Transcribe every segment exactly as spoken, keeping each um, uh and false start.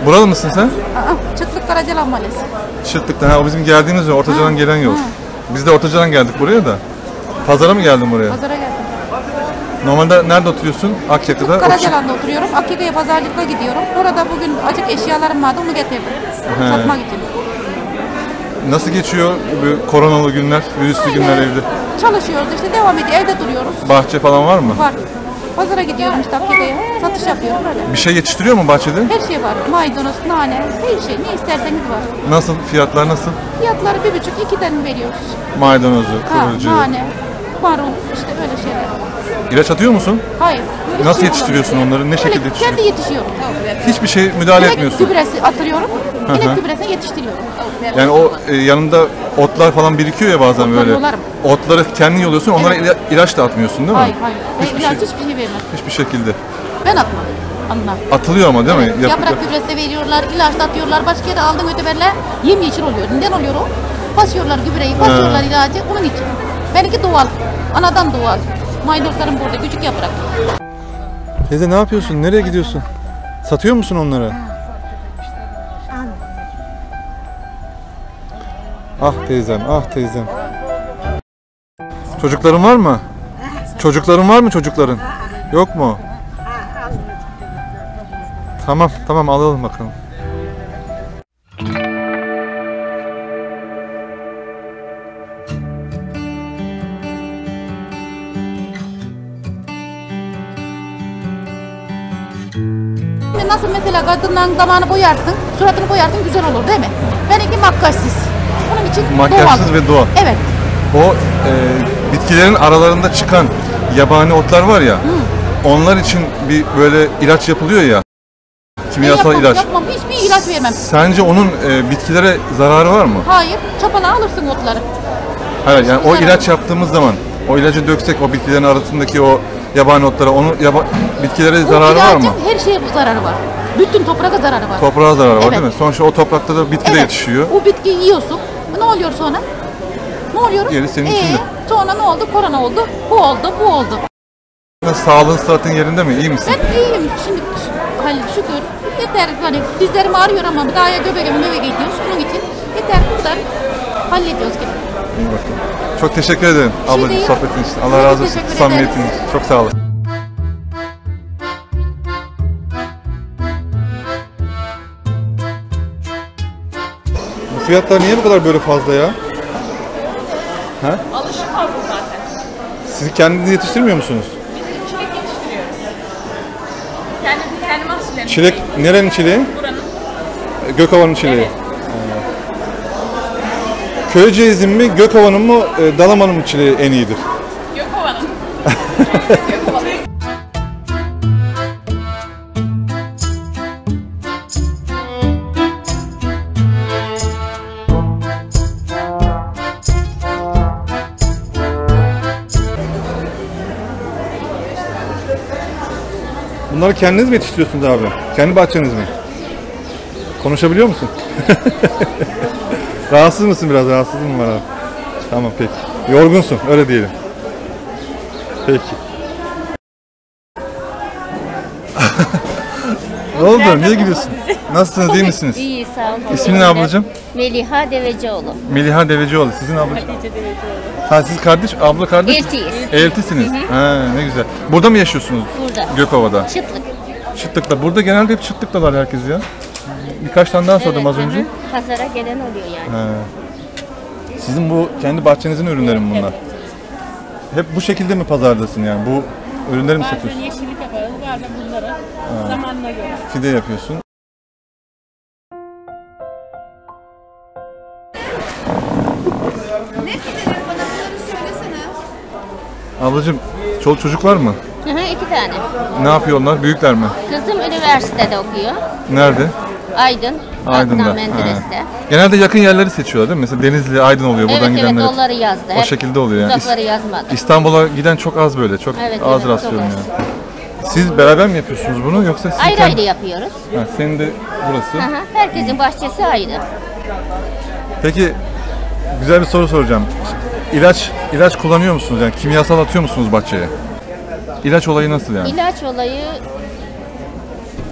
Buralı mısın sen? Aa, Çıtlık Karacalan Mahallesi. Çıtlık'tan. Ha, o bizim geldiğimiz yol. Ortacadan gelen yol. Ha. Biz de Ortacadan geldik buraya da. Pazara mı geldin buraya? Pazara geldim. Normalde nerede oturuyorsun? Akyaka'da. Karacalan'da oturuyorum. Akyaka'ya pazarlıkla gidiyorum. Orada bugün açık eşyalarım vardı, onu getirdim. He. Satmak için. Nasıl geçiyor bu koronalı günler, virüslü günler evde? Çalışıyoruz işte, devam ediyor. Evde duruyoruz. Bahçe falan var mı? Var. Pazara gidiyorum işte Akyaka'ya. Satış yapıyorum öyle. Bir şey yetiştiriyor mu bahçede? Her şey var. Maydanoz, nane, her şey. Ne isterseniz var. Nasıl? Fiyatlar nasıl? Fiyatları bir buçuk, ikiden veriyoruz. Maydanozu, Ha, kıvırcığı. nane, marul, işte öyle şeyler. İlaç atıyor musun? Hayır. hiç Nasıl şey yetiştiriyorsun olmadı. onları? Ne Öyle şekilde yetiştiriyorsun? kendi yetişiyorum. Hiçbir şey müdahale İnek etmiyorsun. gübresi atıyorum. hı. İnek gübresini yetiştiriyorum. Yani o e, yanında otlar falan birikiyor ya bazen Otları böyle. yolarım. Otları kendin yoluyorsun, onlara Evet. ila- ilaç da atmıyorsun değil mi? Hayır hayır. Ben Hiçbir ilaç şey, hiçbir şey vermem. hiçbir şekilde. Ben atmam. Anlar. Atılıyor ama değil Evet, mi? Yap- yaprak yap- gübresi veriyorlar, ilaç da atıyorlar. Başka yere aldığım öteberle yemyeşil oluyor. Neden oluyor o? Basıyorlar gübreyi, basıyorlar ilacı. Onun için. Benimki doğal. Anadan doğal. Maydanozlarım burada, küçük yaprak. Teyze ne yapıyorsun? Nereye gidiyorsun? Satıyor musun onları? Ah teyzem, ah teyzem. Çocukların var mı? Çocukların var mı çocukların? Yok mu? Tamam, tamam alalım bakalım. Nasıl mesela kadından damağını boyarsın, suratını boyarsın, güzel olur değil mi? Benimki makyajsız. Bunun için Makyajsız doğal. ve doğal. Evet. O e, bitkilerin aralarında çıkan yabani otlar var ya, onlar için bir böyle ilaç yapılıyor ya, kimyasal Ben yapmam, ilaç. Yapmam, hiçbir ilaç vermem. Sence onun e, bitkilere zararı var mı? Hayır, çapala alırsın otları. Hayır, yani o Zararı. ilaç yaptığımız zaman, o ilacı döksek o bitkilerin arasındaki o yabani otlara, onun yaba, bitkilere zararı o var ilacın mı? her şeye zararı var. Bütün toprağa zararı var. Toprağa zararı var Evet. değil mi? Sonuçta o toprakta da bitki de Evet. yetişiyor. O bitkiyi yiyorsun. Ne oluyor sonra? Ne oluyor? Geri senin Ee, içinde. Sonra ne oldu? Korona oldu. Bu oldu, bu oldu. Sağlığın sıhhatin yerinde mi? İyi misin? Ben iyiyim şimdi. Halil şükür. Yeter hani dizlerim ağrıyor ama daha ya göbeğim eve gidiyoruz. Bunun için yeter buradan hallediyoruz gibi. İyi bakalım. Çok teşekkür ederim ablacığım değil. sohbetin için. Allah Size de razı olsun. teşekkür Samimiyetin ederiz. için. Çok sağ olun. Bu fiyatlar niye bu kadar böyle fazla ya? Ha? Alışık fazla zaten. Siz kendiniz yetiştirmiyor musunuz? Biz çilek yetiştiriyoruz. Kendi, kendi mahsullerimiz. Çilek, nerenin çileği? Buranın. Gökova'nın çileği. Evet. Köyceğiz'in mi, Gökova'nın mı, e, Dalaman'ın mı çileği en iyidir? Gökova'nın. Gökova'nın. Bunları kendiniz mi yetiştiriyorsunuz abi? Kendi bahçeniz mi? Konuşabiliyor musun? Rahatsız mısın biraz? Rahatsızlığın var abi. Tamam peki. Yorgunsun öyle diyelim. Peki. Ne oldu? Niye gidiyorsun? Nasılsınız? İyi misiniz? İyi, sağ olun. İsmin ne ablacığım? Meliha Devecioğlu. Meliha Devecioğlu. Sizin ablacığım? Hatice Devecioğlu. Ha siz kardeş, abla kardeş mi? Eltiyiz. Eltisiniz. Ha ne güzel. Burada mı yaşıyorsunuz? Burada. Gökova'da. Çıtlık. Çıtlıkta. Burada genelde hep çıtlıktalar herkes ya. Birkaç tane daha sordum az Evet, önce. hı hı. Pazara gelen oluyor yani. Ha. Sizin bu kendi bahçenizin ürünleri mi bunlar? Hep bu şekilde mi pazardasın yani? Bu ürünleri mi Bazen satıyorsun? yeşillik yaparız, bazen bunları. Zamanına göre. Fide yapıyorsun. Ablacığım, çoluk çocuk var mı? Hı hı, iki tane. Ne yapıyor onlar? Büyükler mi? Kızım üniversitede okuyor. Nerede? Aydın. Aydın'da. Adnan Menderes'te. Ha. Genelde yakın yerleri seçiyorlar değil mi? Mesela Denizli, Aydın oluyor buradan Evet evet gidenler. onları yazdı. O Hep şekilde oluyor yani. Uzakları yazmadı. İstanbul'a giden çok az böyle. Çok Evet, az evet, rastlıyorum çok az. yani. Siz beraber mi yapıyorsunuz bunu yoksa siz Ayrı kendi- ayrı yapıyoruz. Ha, senin de burası. Hı hı, herkesin bahçesi ayrı. Peki güzel bir soru soracağım. İlaç ilaç kullanıyor musunuz? Yani kimyasal atıyor musunuz bahçeye? İlaç olayı nasıl yani? İlaç olayı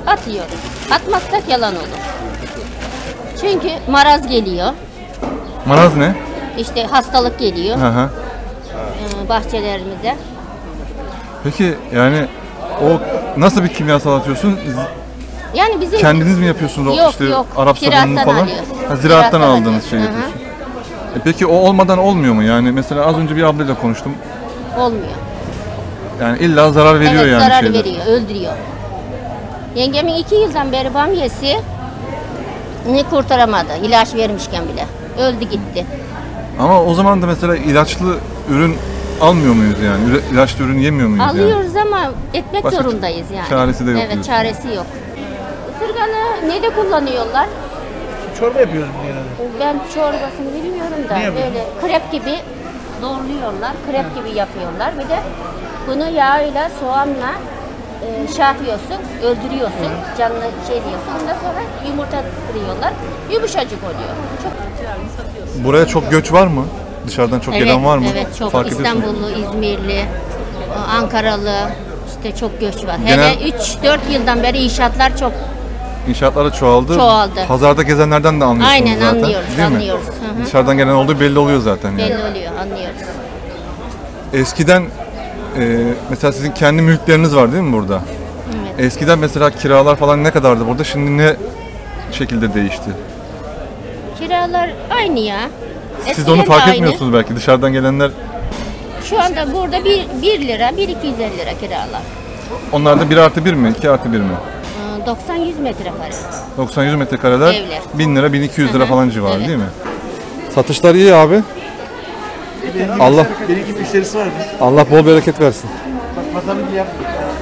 atıyoruz. Atmazsak yalan olur. Çünkü maraz geliyor. Maraz ne? İşte hastalık geliyor Hı hı. e, bahçelerimize. Peki yani o nasıl bir kimyasal atıyorsun? Yani bizim Kendiniz mi yapıyorsunuz o Yok, işte yok. Arap sabununu Ziraattan falan? alıyoruz. Ha, ziraattan Ziraattan aldığınız alıyoruz. şey Hı hı. yapıyorsun. E peki o olmadan olmuyor mu? Yani mesela az önce bir ablayla konuştum. olmuyor. Yani illa zarar veriyor Evet, yani zarar şeyler. veriyor, öldürüyor. Yengemin iki yıldan beri bamyesi ni kurtaramadı. İlaç vermişken bile. Öldü gitti. Ama o zaman da mesela ilaçlı ürün almıyor muyuz yani? Üre- İlaçlı ürün yemiyor muyuz yani? Alıyoruz ama etmek Başka zorundayız yani. çaresi de yok Evet, diyorsun. çaresi yok. Isırganı ne de kullanıyorlar? Çorba yapıyoruz bunu genelde. Ben çorbasını bilmiyorum da Ne yapıyorsun? böyle krep gibi doğruyorlar, krep gibi yapıyorlar. Bir de bunu yağıyla, soğanla e, şey yapıyorsun, öldürüyorsun, canlı şey diyorsun. Ondan sonra yumurta kırıyorlar, yumuşacık oluyor. Çok Buraya çok göç var mı? Dışarıdan çok gelen var mı? Evet, çok. Fark ediyorsun. İstanbullu, İzmirli, Ankaralı, işte çok göç var. Genel- Hele üç dört yıldan beri inşaatlar çok. İnşaatlar da çoğaldı. Çoğaldı. Pazarda gezenlerden de anlıyorsunuz Aynen, zaten. anlıyoruz, değil mi? anlıyoruz. Hı hı. Dışarıdan gelen olduğu belli oluyor zaten yani. Belli oluyor, anlıyoruz. Eskiden e, mesela sizin kendi mülkleriniz var değil mi burada? Evet. Eskiden mesela kiralar falan ne kadardı burada? Şimdi ne şekilde değişti? Kiralar aynı ya. Siz Eskiden onu de fark aynı. etmiyorsunuz belki. Dışarıdan gelenler Şu anda burada bir, bir lira, bir iki yüz elli lira kiralar. onlar da bir artı bir mi? iki artı bir mi? Ee, doksan yüz metrekare. doksan yüz metrekareler Evler. bin lira bin iki yüz lira Hı hı, falan civarı evet. değil mi? Satışlar iyi abi. Allah Benim gibi müşterisi var mı? Allah bol bereket versin. Bak matematik yap.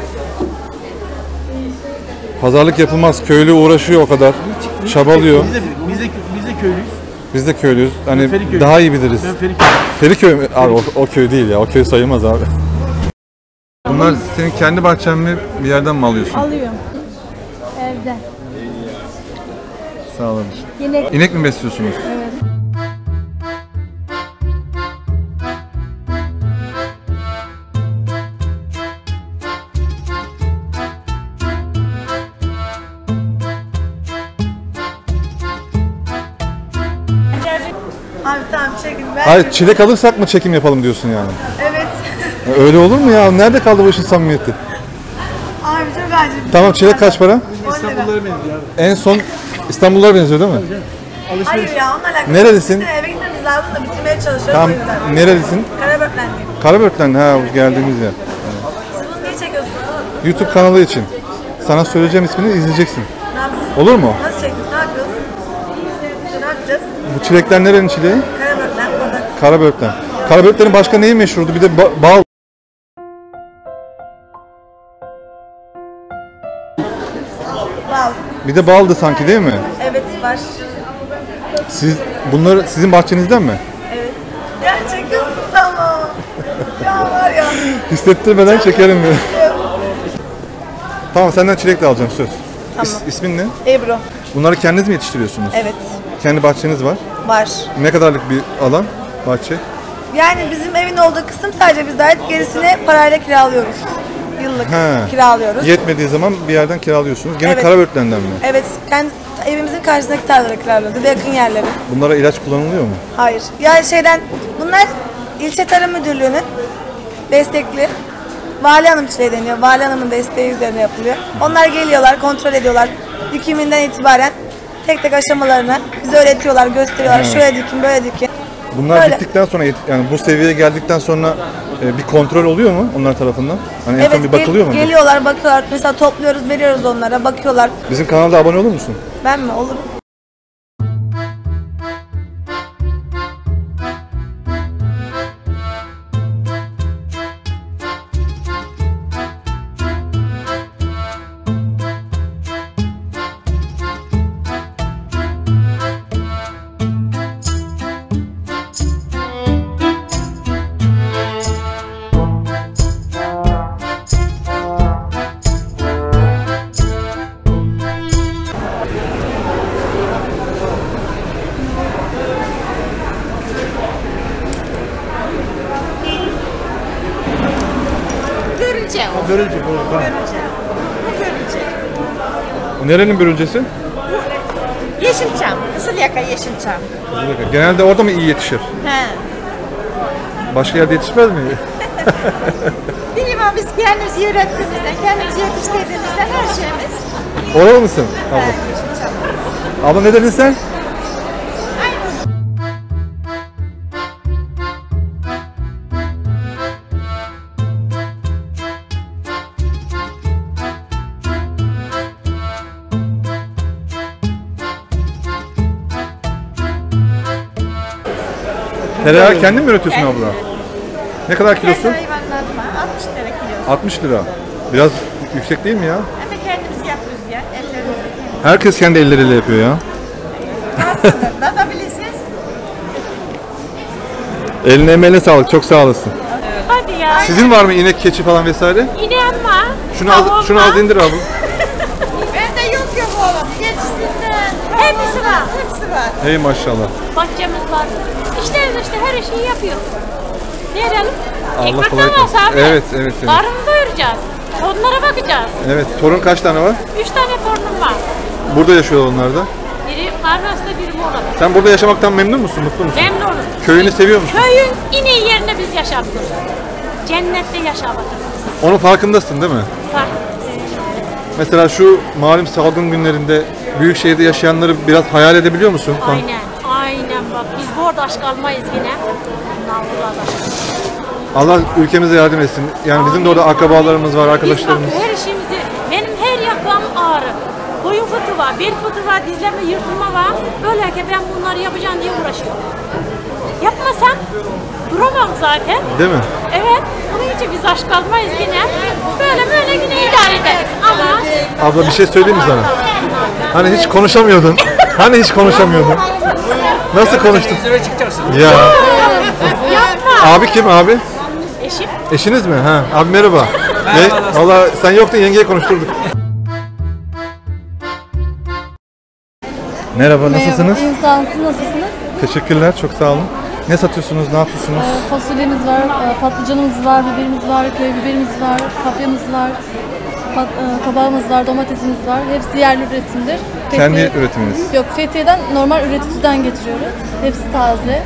Pazarlık yapılmaz. Köylü uğraşıyor o kadar. Çabalıyor. Biz de, biz de, biz de köylüyüz. Biz de köylüyüz. Hani Feriköy. daha iyi biliriz. Ben Feriköy. Feriköy mü? Abi o, o köy değil ya. O köy sayılmaz abi. Bunlar senin kendi bahçen mi? Bir yerden mi alıyorsun? Alıyorum. Evde. Sağ olun. Yine İnek mi besliyorsunuz? evet. Abi tamam çekin ben. Hayır, çilek alırsak mı çekim yapalım diyorsun yani? Evet. Ya öyle olur mu ya? Nerede kaldı bu işin samimiyeti? Abi çok acil. Tamam, çilek kaç para? on lira. İstanbullulara benziyor abi. En son İstanbullular benziyor değil mi? Hayır ya onunla alakalı. Nerelisin? Biz de eve gitmemiz lazım da bitirmeye çalışıyoruz Tamam, o yüzden. nerelisin? Karaböklenliyim. Karabört'ten, ha geldiğimiz yer. Siz bunu niye çekiyorsunuz? YouTube kanalı için. Sana söyleyeceğim ismini izleyeceksin. Ne yapıyorsunuz? Olur mu? Nasıl çekiyorsunuz? Ne yapıyoruz? Ne yapacağız? Bu çilekler nerenin çileği? Karaböklen burada. Karabört'ten. Karabörtlerin başka neyi meşhurdu? Bir de ba- bal. Bal. Bir de baldı sanki değil mi? Evet var. Siz bunları sizin bahçenizden mi? Evet. Ya çekiyorsunuz ama. Ya var ya. Hissettirmeden çekerim bir. Tamam, senden çilek de alacağım, söz. İs- ismin ne? Ebru. Bunları kendiniz mi yetiştiriyorsunuz? Evet. Kendi bahçeniz var. Var. Ne kadarlık bir alan, bahçe? Yani bizim evin olduğu kısım sadece bize ait. Gerisini parayla kiralıyoruz. Yıllık He. kiralıyoruz. Yetmediği zaman bir yerden kiralıyorsunuz. Gene Evet. Karabörtlen'den mi? Evet, kendi evimizin karşısındaki tarlaları kiralıyoruz. Bir de yakın yerleri. Bunlara ilaç kullanılıyor mu? Hayır. Yani şeyden, bunlar ilçe tarım müdürlüğünün destekli. Vali Hanım çileği deniyor. Vali Hanım'ın desteği üzerine yapılıyor. Onlar geliyorlar, kontrol ediyorlar. Dikiminden itibaren tek tek aşamalarını bize öğretiyorlar, gösteriyorlar. Şöyle dikin, böyle dikin. Bunlar Böyle. bittikten sonra, yani bu seviyeye geldikten sonra e, bir kontrol oluyor mu onlar tarafından? Hani en son bir gel- bakılıyor mu? geliyorlar, bakıyorlar. Mesela topluyoruz, veriyoruz onlara, bakıyorlar. Bizim kanalda abone olur musun? Ben mi? Olur. Nerenin börülcesi? Yeşilçam. Kızılyaka Yeşilçam. Genelde orada mı iyi yetişir? He. Başka yerde yetişmez mi? Bilmiyorum biz kendimiz ürettiğimizden, kendimiz yetiştirdiğimizden her şeyimiz. Oralı mısın abla? He, Yeşilçam. Abla ne dedin sen? Tereyağı kendin mi üretiyorsun abla? Ne kadar kilosu? Kendi hayvanlarıma altmış lira kilosu. altmış lira. Biraz yüksek değil mi ya? Hem de kendimiz yapıyoruz ya. Ellerimizle kendimiz. Herkes kendi elleriyle yapıyor ya. Tadabilirsiniz. Eline emeğine sağlık. Çok sağ olasın. Hadi ya. Sizin var mı inek, keçi falan vesaire? İneğim var. Şunu az, şunu az indir abi. Bende yok yok oğlum. Geçsinler. Hepsi var. Hepsi var. Hey maşallah. Bahçemiz var. İşleriz işte her şeyi yapıyoruz. Ne edelim? Allah Ekmek kolaylık almaz versin. abi. Evet, evet, evet. Karnımızı doyuracağız. Onlara bakacağız. Evet. Torun kaç tane var? Üç tane torunum var. Burada yaşıyor onlar da. Biri Marmaris'te, biri Muğla'da. Sen burada yaşamaktan memnun musun? Mutlu musun? Memnunum. Köyünü seviyor musun? Köyün ineği yerine biz yaşadık. Cennette yaşadık. Onun farkındasın değil mi? Bak. Mesela şu malum salgın günlerinde büyük şehirde yaşayanları biraz hayal edebiliyor musun? Aynen. Aynen bak. Biz bu arada aşk almayız yine. Bunlar burada aşk. Allah ülkemize yardım etsin. Yani bizim de orada akrabalarımız var, Biz arkadaşlarımız. bak her işimizi, benim her yakam ağrı. Boyun fıtığı var, bel fıtığı var, dizlerime yırtılma var. Böylece ben bunları yapacağım diye uğraşıyorum. Yapmasam duramam zaten. Değil mi? Evet, bunun için biz aşk almayız yine. Böyle böyle yine idare ederiz ama... Abla bir şey söyleyeyim mi sana? Hani hiç konuşamıyordun. Hani hiç konuşamıyordun. Nasıl konuştun? Ya. Yapma! Abi kim abi? Eşim. Eşiniz mi? Ha. Abi merhaba. Ne? Valla sen yoktun, yengeye konuşturduk. Merhaba, nasılsınız? İnsansız nasılsınız? Teşekkürler, çok sağ olun. Ne satıyorsunuz, ne yapıyorsunuz? Ee, fasulyemiz var, e, patlıcanımız var, biberimiz var, köy biberimiz var, kapyamız var, pat, e, kabağımız var, domatesimiz var. Hepsi yerli üretimdir. Kendi Fethiye- üretiminiz. Yok, Fethiye'den normal üreticiden getiriyoruz. Hepsi taze.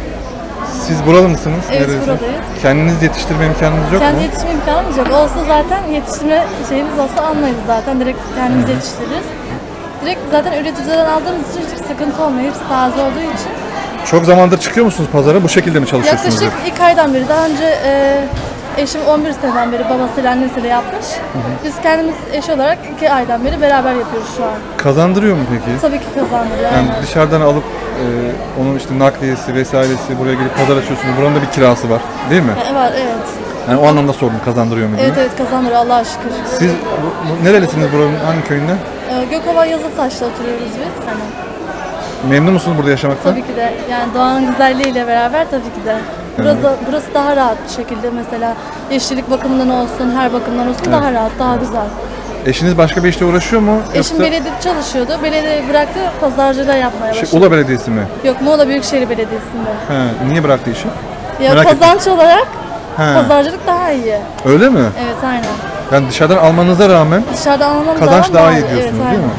Siz buralı mısınız? Evet, Nerelisiniz? buradayız. Kendiniz yetiştirme imkanınız yok Kendi mu? yetişme imkanımız yok. Olsa zaten yetiştirme şeyimiz olsa almayız zaten. Direkt kendimiz yetiştiririz. Direkt zaten üreticiden aldığımız için hiçbir sıkıntı olmuyor. Hepsi taze olduğu için. Çok zamandır çıkıyor musunuz pazara? Bu şekilde mi çalışıyorsunuz? Yaklaşık ilk aydan beri, daha önce e, eşim on bir seneden beri babasıyla annesiyle yapmış. Biz kendimiz eş olarak iki aydan beri beraber yapıyoruz şu an. Kazandırıyor mu peki? Tabii ki kazandırıyor. Yani aynen. dışarıdan alıp e, onun işte nakliyesi vesairesi, buraya gelip pazar açıyorsunuz. Buranın da bir kirası var, değil mi? E, var, evet. Yani o anlamda sordum, kazandırıyor mu diye. Evet evet kazandırıyor Allah'a şükür. Siz bu, bu, nerelisiniz buranın, hangi köyünden? E, Gökova Yazıtaş'ta oturuyoruz biz. Hani, Memnun musunuz burada yaşamaktan? tabii ki de yani doğanın güzelliğiyle beraber tabii ki de. Burası, burası daha rahat bir şekilde mesela yeşillik bakımından olsun, her bakımdan olsun daha rahat, daha güzel. Eşiniz başka bir işle uğraşıyor mu? Eşim belediyede çalışıyordu. Belediye bıraktı, pazarcılığa yapmaya Şey, başladı. Ula Belediyesi mi? Yok, Muğla Büyükşehir Belediyesi'nde. He, niye bıraktı işi? Ya Merak kazanç olarak He. pazarcılık daha iyi. Öyle mi? Evet, aynen. Yani dışarıdan almanıza rağmen Dışarıda almamız kazanç zaman daha iyi evet, diyorsunuz değil aynen. mi?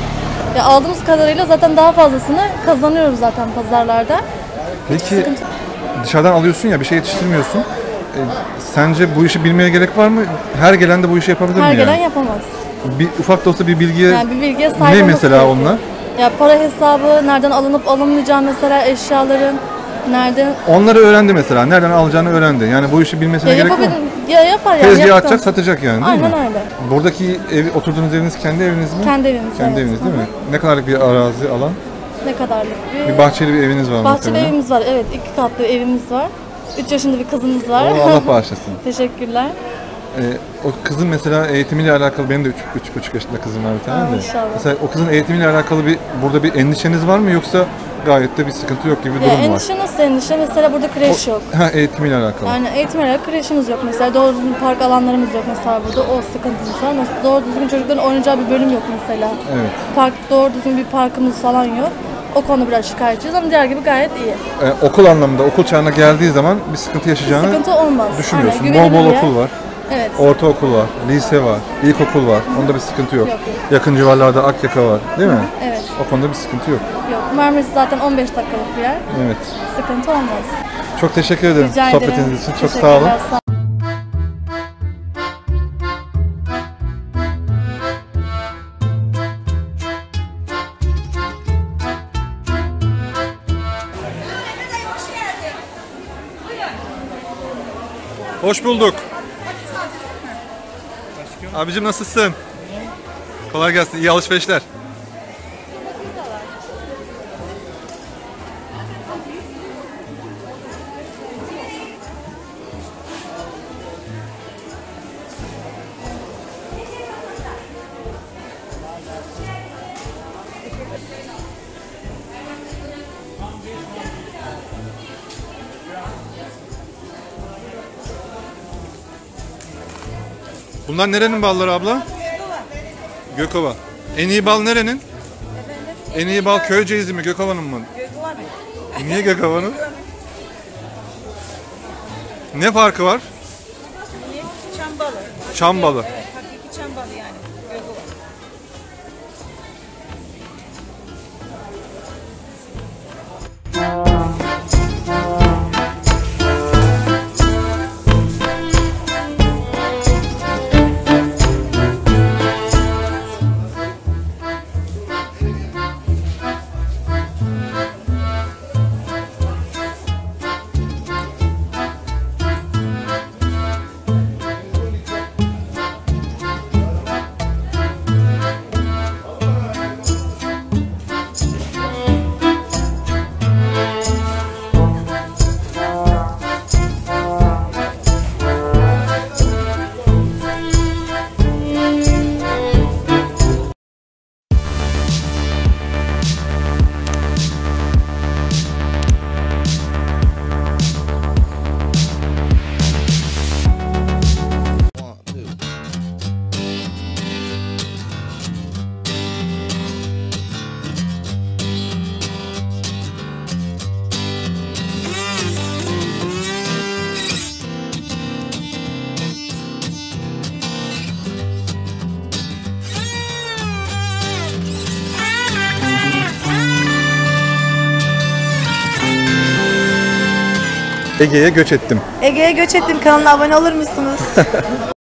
Ya aldığımız kadarıyla zaten daha fazlasını kazanıyoruz zaten pazarlarda. Peki Sıkıntı- dışarıdan alıyorsun ya, bir şey yetiştirmiyorsun. E, sence bu işi bilmeye gerek var mı? Her gelen de bu işi yapabilir Her mi gelen yani? yapamaz. Bir, ufak da olsa bir bilgiye Yani bir bilgiye sahip ne olması mesela gerekiyor. onlar? Ya para hesabı, nereden alınıp alınmayacağı mesela eşyaların, nereden... Onları öğrendi mesela. Nereden alacağını öğrendi. Yani bu işi bilmesine Ya, gerek var mı? yapabil- ya yapar yani. Tezgah yaptıktan atacak, sonra. satacak yani değil Aynen mi? öyle. Buradaki ev, oturduğunuz eviniz kendi eviniz mi? Kendi evimiz, Kendi evet. eviniz değil Hı mi? Ne kadarlık bir arazi, alan? Ne kadarlık bir... Bir bahçeli bir eviniz var Bahçeli muhtemelen. evimiz var, evet. iki katlı evimiz var. üç yaşında bir kızımız var. Oo, Allah bağışlasın. Teşekkürler. Ee, o kızın mesela eğitimiyle alakalı, benim de üç buçuk yaşında kızım var bir tane Ha, de. maşallah. Mesela o kızın eğitimiyle alakalı bir burada bir endişeniz var mı, yoksa gayet de bir sıkıntı yok gibi bir Ya durum var? endişe nasıl endişe? Mesela burada kreş yok. Ha, eğitimiyle alakalı. Yani eğitim olarak kreşimiz yok mesela. Doğru düzgün park alanlarımız yok mesela burada. O sıkıntımız var. Mesela doğru düzgün çocukların oynayacağı bir bölüm yok mesela. Evet. Park, doğru düzgün bir parkımız falan yok. O konu biraz şikayetçiyiz ama diğer gibi gayet iyi. Ee, okul anlamında, okul çağına geldiği zaman bir sıkıntı yaşayacağını Sıkıntı olmaz. düşünmüyorsun. Aynen, Bol bol güvenilir yer. okul var. Evet. Ortaokul var, lise var, ilkokul var. Onda bir sıkıntı yok. Yok, yok. Yakın civarlarda Akyaka var, değil mi? Evet. O konuda bir sıkıntı yok. Yok. Marmaris zaten on beş dakikalık bir yer. Evet. Sıkıntı olmaz. Çok teşekkür ederim Rica ederim. sohbetiniz için. Çok sağ olun. Teşekkürler, sağ Hoş bulduk. Abicim nasılsın? Kolay gelsin. İyi alışverişler. Bunlar nerenin balları abla? Gökova. En iyi bal nerenin? En iyi bal Köyceğiz'i mi, Gökova'nın mı? Gökova'nın. Niye Gökova'nın? Ne farkı var? Çam balı. Çam balı. Evet, hakiki çam balı yani. Gökova. Ege'ye göç ettim. Ege'ye göç ettim. Kanalına abone olur musunuz?